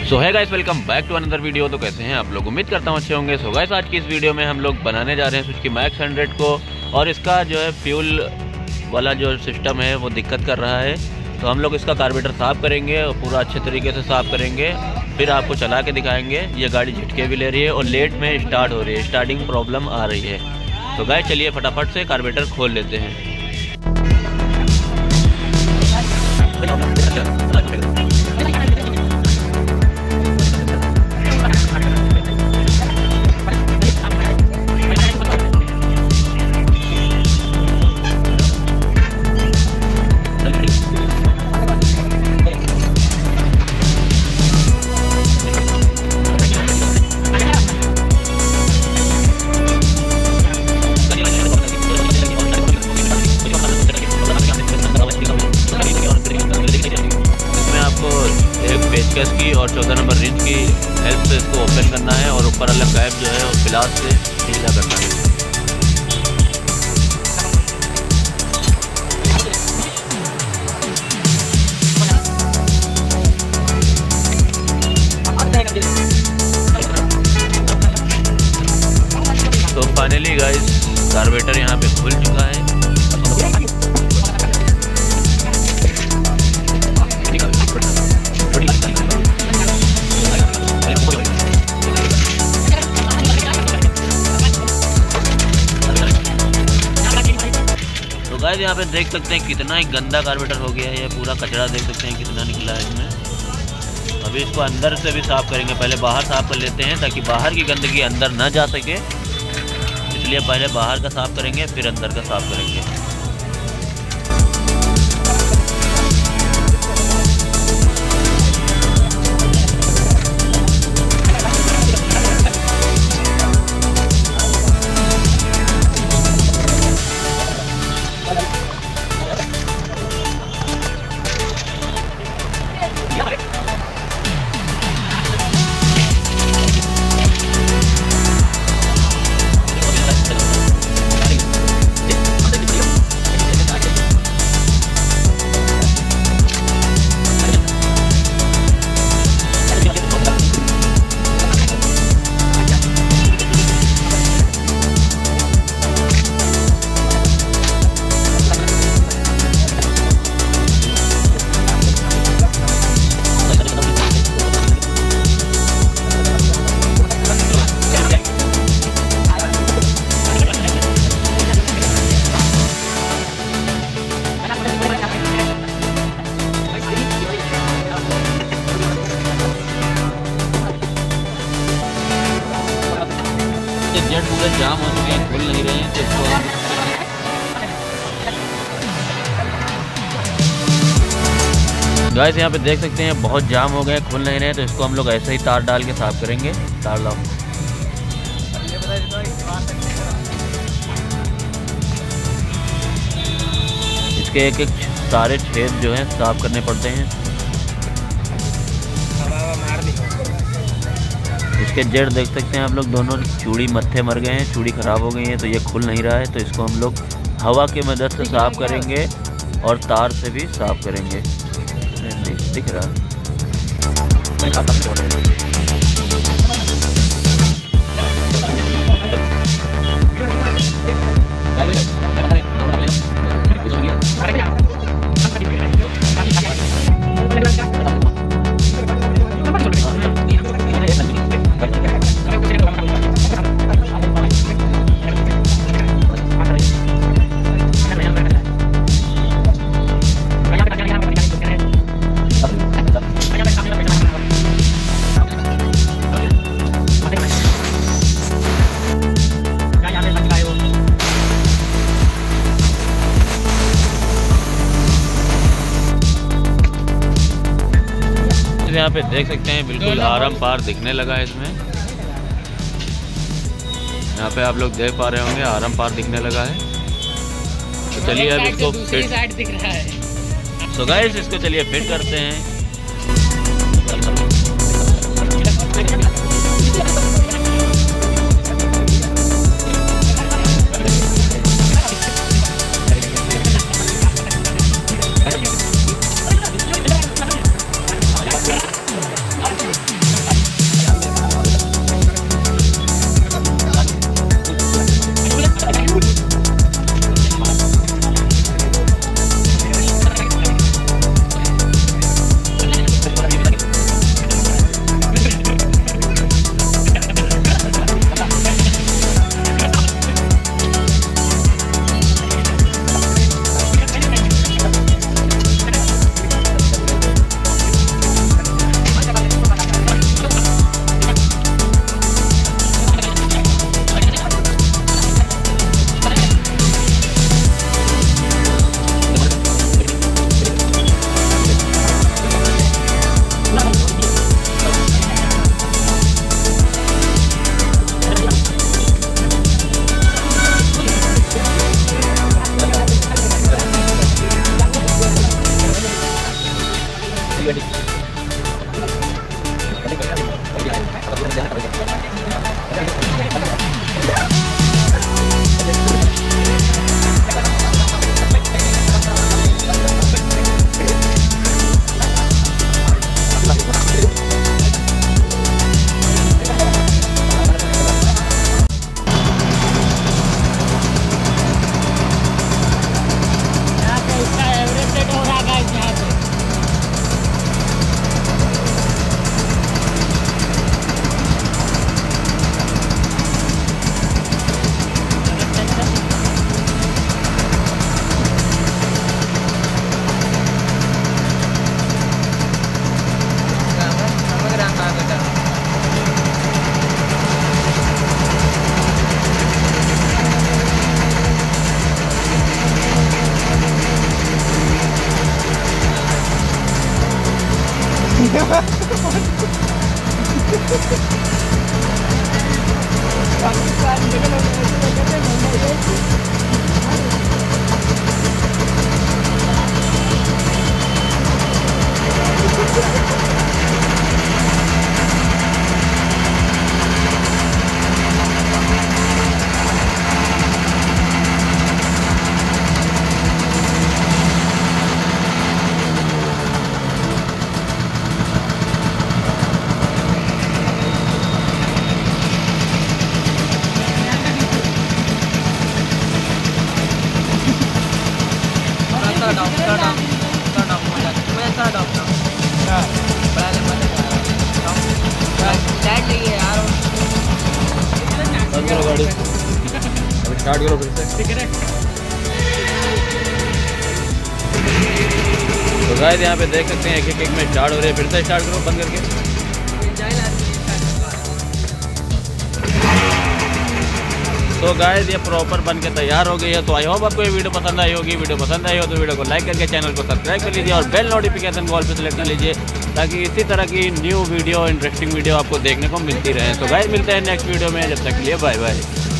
So hey guys, welcome back to another video. तो कैसे हैं आप लोग? उम्मीद करता हूँ अच्छे होंगे। सो गाइस, आज की इस वीडियो में हम लोग बनाने जा रहे हैं सुजुकी मैक्स 100 को, और इसका जो है फ्यूल वाला जो सिस्टम है वो दिक्कत कर रहा है। तो हम लोग इसका कार्बोरेटर साफ़ करेंगे और पूरा अच्छे तरीके से साफ़ करेंगे, फिर आपको चला के दिखाएंगे। ये गाड़ी झटके भी ले रही है और लेट में स्टार्ट हो रही है, स्टार्टिंग प्रॉब्लम आ रही है। तो गाइस चलिए फटाफट से कार्बोरेटर खोल लेते हैं। पेचकस की और 14 नंबर रिंच की हेल्प से इसको ओपन करना है और ऊपर अलग गैप जो है वो प्लास से ढीला करना है। तो फाइनली गाइस कार्बोरेटर यहाँ पे खुल चुका है। गाइस यहाँ पे देख सकते हैं कितना ही गंदा कार्बोरेटर हो गया है। ये पूरा कचरा देख सकते हैं कितना निकला है इसमें। अभी इसको अंदर से भी साफ़ करेंगे, पहले बाहर साफ़ कर लेते हैं ताकि बाहर की गंदगी अंदर ना जा सके। इसलिए पहले बाहर का साफ़ करेंगे फिर अंदर का साफ़ करेंगे। जेट पूरे जाम हो चुके हैं, खुल नहीं रहे हैं। तो इसको गाइस यहाँ पे देख सकते हैं बहुत जाम हो गए, खुल नहीं रहे हैं। तो इसको हम लोग ऐसे ही तार डाल के साफ करेंगे। तार लाओ। इसके एक एक सारे छेद जो हैं साफ करने पड़ते हैं। इसके जेड देख सकते हैं आप लोग, दोनों चूड़ी मत्थे मर गए हैं, चूड़ी ख़राब हो गई है, तो ये खुल नहीं रहा है। तो इसको हम लोग हवा की मदद से साफ़ करेंगे और तार से भी साफ़ करेंगे। दिख रहा है। यहाँ पे देख सकते हैं बिल्कुल आराम पार दिखने लगा है इसमें। यहाँ पे आप लोग देख पा रहे होंगे आराम पार दिखने लगा है। तो चलिए अब इसको फिट दिख रहा है। सो गाइस इसको चलिए फिट करते हैं। गाड़ी अभी स्टार्ट करो फिर से। तो गाइस यहाँ पे देख सकते हैं एक एक में स्टार्ट हो रही है। फिर से स्टार्ट करो बंद करके। तो गाइस ये प्रॉपर बन के तैयार हो गई है। तो आई होप आपको ये वीडियो पसंद आई होगी। वीडियो पसंद आई हो तो वीडियो को लाइक करके चैनल को सब्सक्राइब कर लीजिए और बेल नोटिफिकेशन कॉल पे सेलेक्ट कर लीजिए ताकि इसी तरह की न्यू वीडियो इंटरेस्टिंग वीडियो आपको देखने को मिलती रहे। तो गाइस मिलते हैं नेक्स्ट वीडियो में, जब तक के लिए बाय बाय।